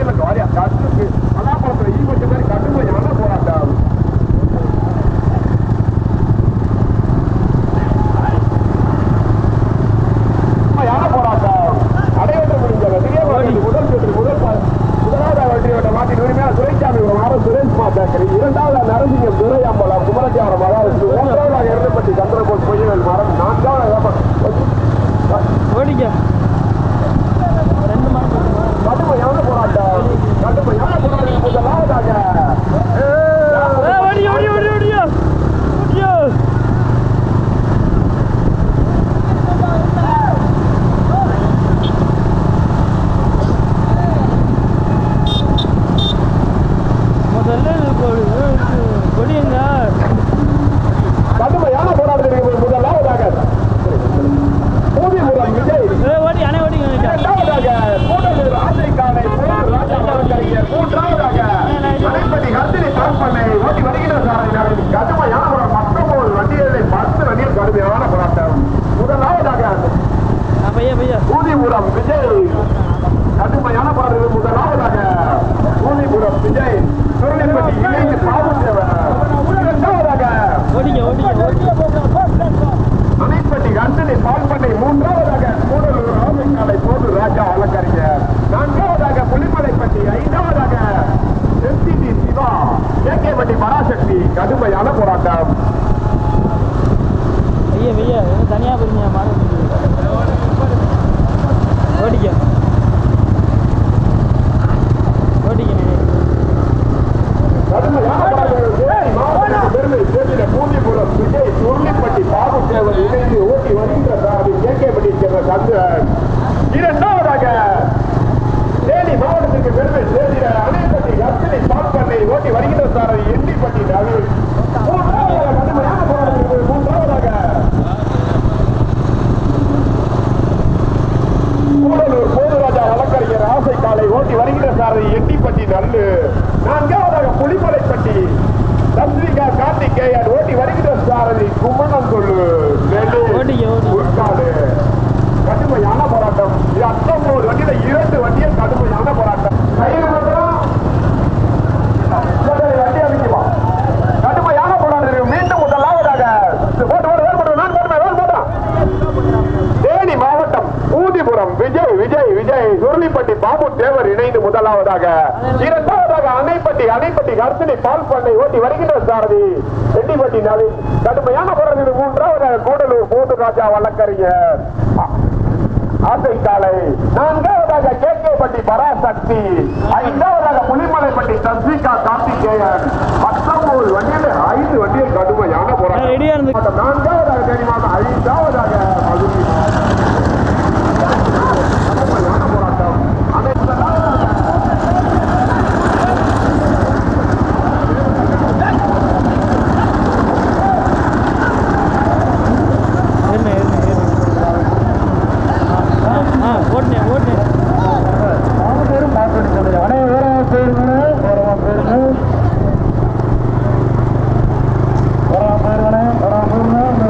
வண்டியில வாரியா கட்டுக்கு பலாப்பழத்துல ஈ வச்ச மாதிரி கடுமையான போராட்டம். போராட்டம் அடையாளம் முடிஞ்ச முதலாவது வெற்றியோட மாட்டின் உரிமையான துரைசாமி சுரேஷ் மாதாக்கரி, இரண்டாவது நரசிங்கம் துரையாம்பலம் குமரத்தியாவரம் மகாவிஷ்ணு, மூன்றாவதாக எருப்பட்டி சந்திரபோஸ் பொய்யவேல் மரம், நான்காவது கடுமையான போராட்டம். கடுமையான போராட்டம் முதலாவதாக கடுமையான போராட்டத்திற்கு முதலாவதாக பூதிபுரம் விஜய், இரண்டாவதாக கூடலூர் ஆசைக்காலை ராஜாக்கறிஞர், மூன்றாவதாக அனைப்படி கத்திரி தாழ்பண்ணை ஓட்டி வருகிற சாரதிகள். கடுமையான போராட்டம். 19 வண்டிகளை 10 வண்டியில் கடுமையான போராட்டம். முதலாவதாக பூதிபுரம் விஜய் கடுமையான போராட்டம். முதலாவதாக பூதிபுரம் விஜய் சுரணிப்பட்டி இணைந்து பாவத்தேவன், இரண்டாவதாக அனைப்பட்டி கண்டனி பால்பண்ணை, மூன்றாவதாக கூடலூர் ஆமைக்காலை போது ராஜா வழக்கறிஞர், நான்காவதாக புலிமலைப்பட்டி, ஐந்தாவதாக எஸ்டிடி சிவா, கேகேபட்டி பராசக்தி. கடுமையான போராட்டம். தனியா போறீங்க பெருமை சேர்ந்த பூந்திபுரம் விஜய் சுருளிப்பட்டி பாபுதேவன் இணைந்து ஓட்டி வருகின்ற சாரதி கேகேபட்டி சேர்ந்த சந்திரன், இரண்டாவதாக தேனி மாவட்டத்திற்கு பெருமை சேர்ந்த அணைப்பட்டி கத்திரி பால்பண்ணை ஓட்டி வருகின்ற சாரதி எண்டிப்பட்டி நவீன், மூன்றாவதாக கடுமையான போராட்டத்திற்கு மூன்றாவதாக கூடலூர் போதுராஜா வழக்கறிஞர் ஆசை காலை ஓட்டி வருகின்ற சாரதி எண்டிப்பட்டி நல்லு, நான்காவதாக புலிமலைப்பட்டி சந்திரிகா கார்த்திகேயன் ஓட்டி வருகின்ற சாரதி கும்மணந்தொள்ளு உட்காடு. கடுமையான போராட்டம். 19 வண்டியில 2 வண்டியில் கடுமையான போராட்டம். வண்டி அமைக்குமா? கடுமையான போராட்டம். மீண்டும் முதலாவதாக தேனி மாவட்டம் பூதிபுரம் விஜய் சுருளிப்பட்டி பாபு தேவர் இணைந்து முதலாவதாக, இரண்டாவதாக அணைப்பட்டி கர்ப்பிணி பால் பண்ணை ஓட்டி வருகின்ற சாரதி எண்டிப்பட்டி நவீன். கடுமையான போராட்டம். மூன்றாவதாக கூடலூர் போது ராஜா வழக்கறிஞர் ஆசைக்காலை, நான்காவதாக கேகேபட்டி பராசக்தி, ஐந்தாவதாக புலிமலைப்பட்டி சந்திரிகா கார்த்திகேயன். 19 வண்டியில் 5 வண்டியில் கடுமையான போராட்டம். நான்காவதாக தேனி மாவட்டம், ஐந்தாவதாக மதுரை. கடுமையான போராட்டம். போயிடுங்க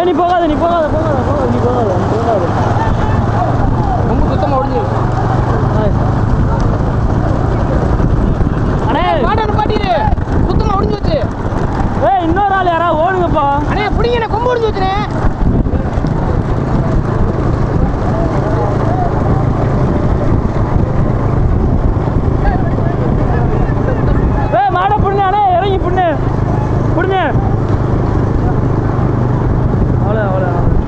நீ போகாத நீ போகாத போகாத போகாத நீ போகாத நீ போகாத ரொம்ப சுத்தமாக ஒடிஞ்சிருக்கு. அண்ணே மாட்டான பாட்டிரு சுத்தமாக ஒடிஞ்சு வச்சு. இன்னொரு ஆள் யாராவது ஓடுங்கப்பா. அண்ணே பிடிங்க கொம்பு ஒடிஞ்சு வச்சுனே. மாட புண்ணு அண்ணே இறங்கி புண்ணு புடுங்க. அவ்வளோ அவ்வளோ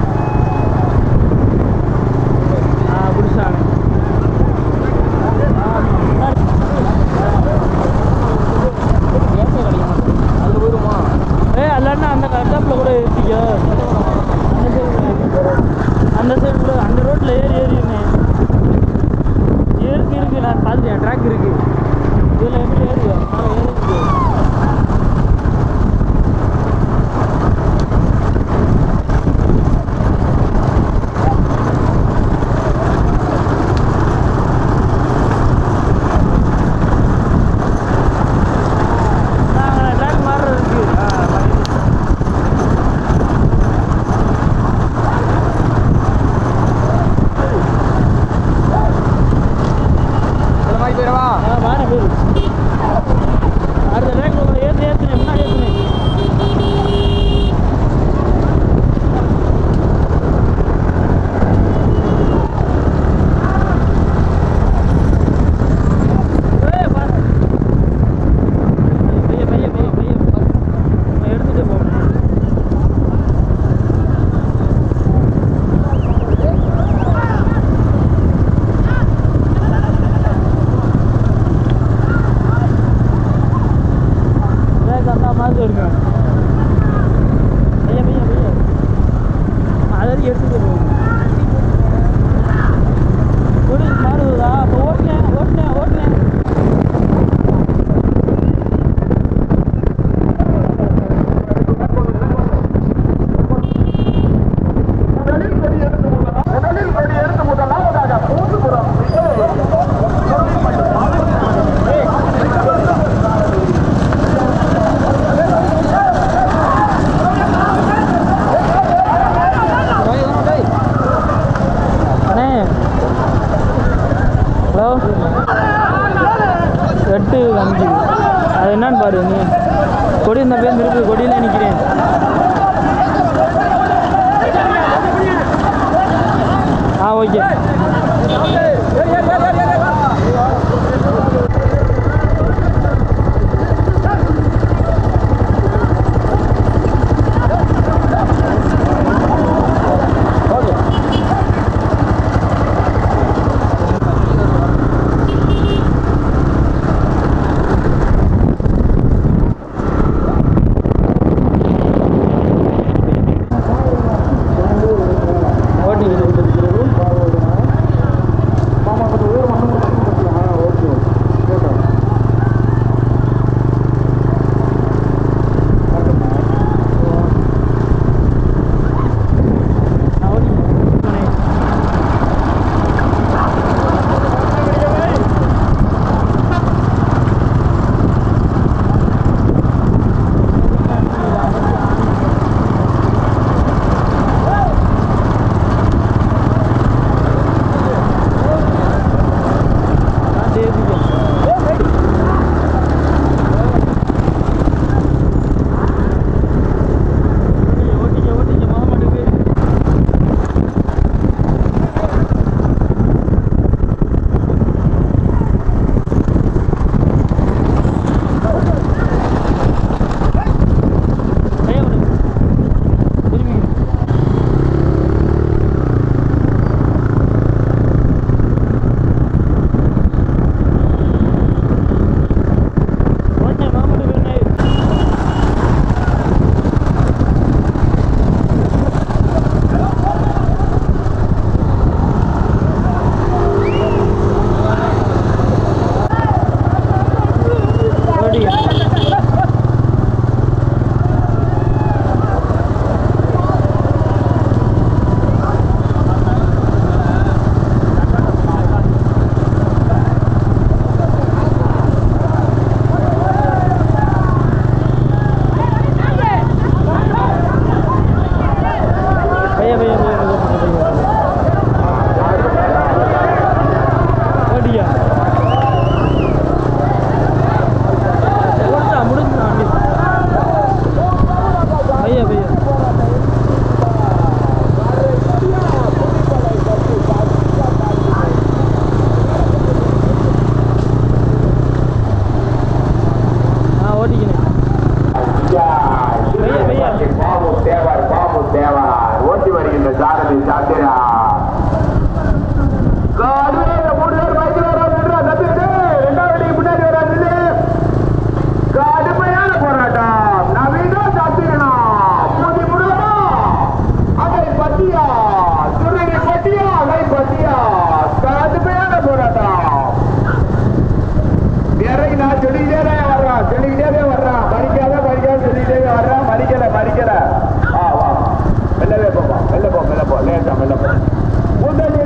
பிடிச்சாங்க. அதில் போயிடுமா? அல்லன்னா அந்த கட்டாப்பில் கூட ஏற்றிக்கோ. அந்த சைடில் அந்த ரோட்டில் ஏறினேன் இருக்கு நான் பார்த்துட்டேன். ட்ராக் இருக்கு. இதில் எப்படி ஏறுவேன்? ஏறிருக்கு. ட்ராக் மாறுறதுக்கு இந்த மாதிரி போயிடவா? வாங்க பேர் அடுத்த ட்ராக் ஏற்றுனேன் முன்னாடி ஏற்றுனேன். எடுத்துகிட்டு போகணும். அந்த மாதிரி இருக்கும். பையன் பையன் பையன் அதாவது எடுத்துகிட்டு போகணும். ஒரு மாறுதா? அப்போ ஓட்டினேன். முதலில் கொடி எடுத்து முதலாவதாக பூந்துபுரம் அண்ணே ஹலோ 8 5 அது என்னன்னு பாரு. நீ கொடி இந்த பேர் இருக்கு. கொடியில் நிற்கிறேன். ஓகே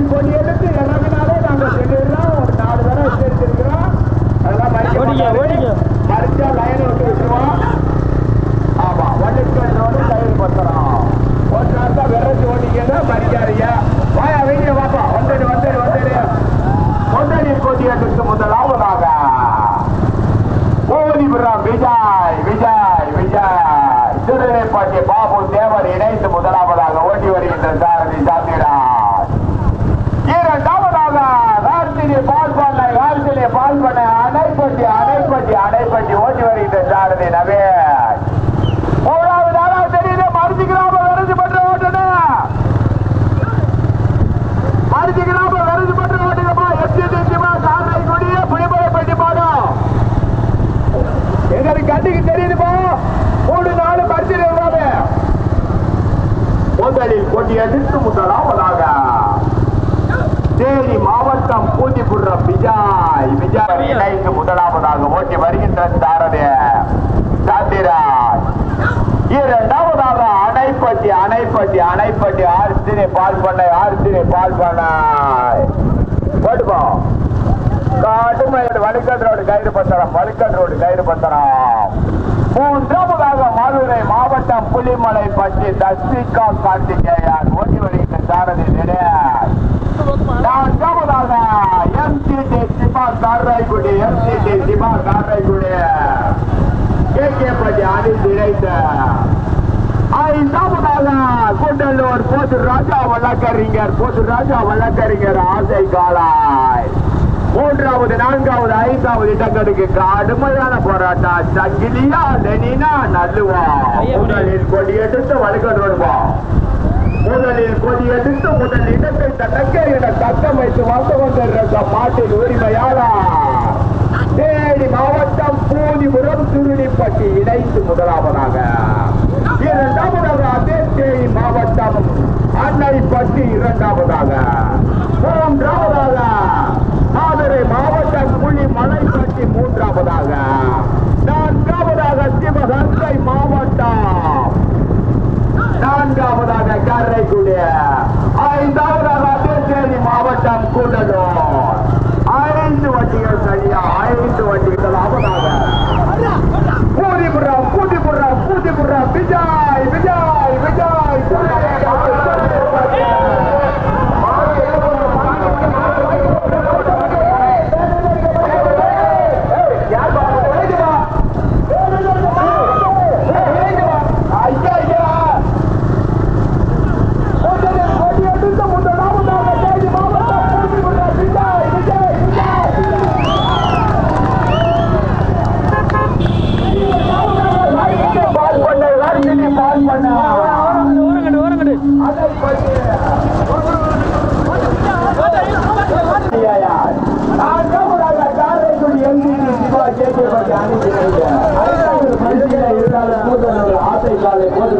கொடி எடுத்து இறங்கினாலே நாங்கள் சொல்லிடுறோம். ஒரு 4 தடவை சேர்த்திருக்கிறோம். அதெல்லாம் மறிச்சா லைனை விட்டு விட்டுருவோம். ஆமா, வண்டிக்கோடு கயிறு பத்திரம் ஒரு நாள் தான் விரைச்சி ஓட்டிக்கன்னா மறிக்காதீங்க. வாயா வெளியே வாப்பா. வந்தடி கொடி எடுத்து முதலாவதாக ஓடிபுரம் விஜய் திருநெல்வேலி பாபு தேவர் இணைந்து முதலாவதாக ஓட்டி வருகின்ற சாரதி சாத்திராஜ். இரண்டாவதாக பால் பண்ண அணைப்பட்டி ஓட்டி வருகின்ற சாரதி நவேஷ். மூணாவதாக தெரியுது மருந்துக்கிறாம விரைஞ்சு பண்ற ஓட்டணும். மருந்துக்கிறாம விரைஞ்சு பண்ற ஓட்டுங்கப்பா. எச்சிமா சாலை கொடிய புளிமலை பட்டி பாடும் எங்களுக்கு கண்ணுக்கு தெரியுதுப்பா. 3-4 பரிசீலனை முதலில் கொடி எடுத்து முதலாவதாக தேனி மாவட்டம் பூண்டிபுரம் விஜய் இணைந்து முதலாவதாக ஓட்டி வருகின்ற சாரதி சாத்திராஜ். இரண்டாவதாக அணைப்பட்டி ஆர்சினை பால் பண்ணை போட்டுப்போ. காட்டுமேடு வழுக்கல் ரோடு கயிறு பத்திரம். மூன்றாவதாக மதுரை மாவட்டம் புலிமலை பற்றி தஸ்மிகா கார்த்திகேயன் ஓட்டி வருகின்ற சாரதி நிலையம். நான்காவதாக எம்சிடி சிவா காரைக்குடி கேகேபதி அணிந்து இணைந்த. ஐந்தாவதாக கூடலூர் போது ராஜா வழக்கறிஞர் ஆசை காலாய். 3வது 4வது 5வது இடங்களுக்கு கடுமையான போராட்டம். சங்கிலியா லெனினா நல்லுவா. முதலில் கொடி எடுத்து வழுக்கல் வருவா. முதல் இடத்தை தனக்க என தக்கம் வைத்து வந்து கொண்டிருந்த மாட்டின் உரிமையாளர் தேனி மாவட்டம் பூண்டிபுரம் சுருளிப்பட்டி இணைந்து முதலாவதாக. இரண்டாவதாக அதே தேனி மாவட்டம் அன்னைப்பட்டி இரண்டாவதாக. மூன்றாவதாக மதுரை மாவட்டம் புலிமலைப்பட்டி மூன்றாவதாக. நான்காவதாக சிவகங்கை மாவட்டம். நான்காவதாக காரைக்குடி. ஐந்தாவதாக தேனி மாவட்டம் கூடலூர். 5 வண்டிகள் சரியா 5 வண்டிகள் ஆவதாக பூண்டிபுரம் விஜய் காரைக்குடி எம்பி சிவா கேட்க